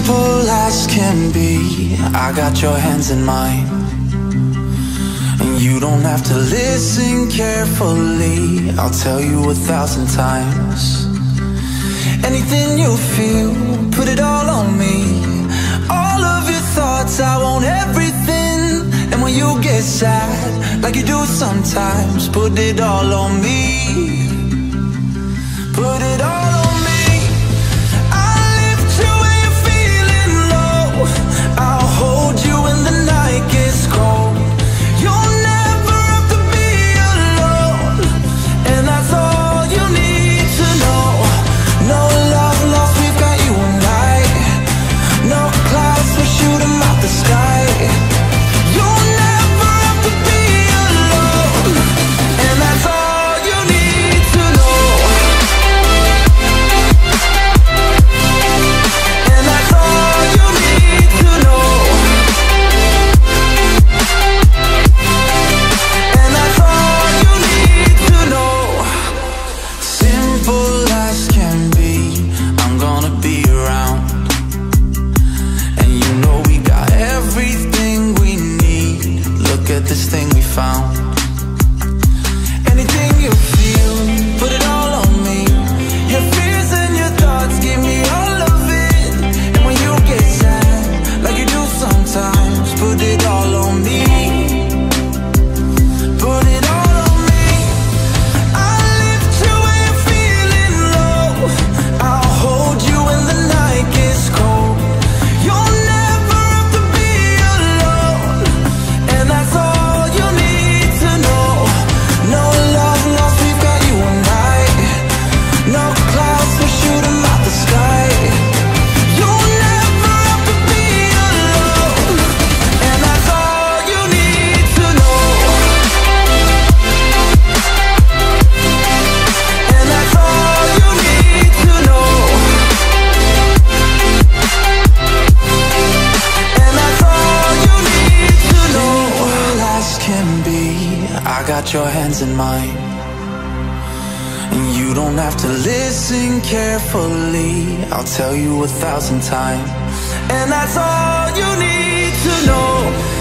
Simple as can be, I got your hands in mine, and you don't have to listen carefully. I'll tell you 1,000 times. Anything you feel, put it all on me. All of your thoughts, I want everything. And when you get sad, like you do sometimes, put it all on me. Put it all on me. I'll lift you when you're feeling low. I'll hold you when the night gets cold. You'll never have to be alone, and that's all you need to know. No love lost, we've got you and I. No clouds, we'll shoot 'em out the sky. You'll never have to be alone, and that's all you need to know. And that's all you need to know. And that's all you need to know. Simple as can be, I'm gonna be around. And you know we got everything we need. Look at this thing we found. Anything you feel, put it all on me. Your fears and your thoughts, give me all of it. And when you get sad, like you do sometimes, put it all on me. Put it all on me. I'll lift you when you're feeling low. I'll hold you when the night gets cold. You'll never have to be alone, and that's all you need to know. No love lost, we've got you and I. No clouds, we'll shoot 'em out the sky. You'll never have to be alone, and that's all you need to know. And that's all you need to know. And that's all you need to know. Simple as can be, I got your hands in mine, and you don't have to listen carefully. I'll tell you 1,000 times, and that's all you need to know.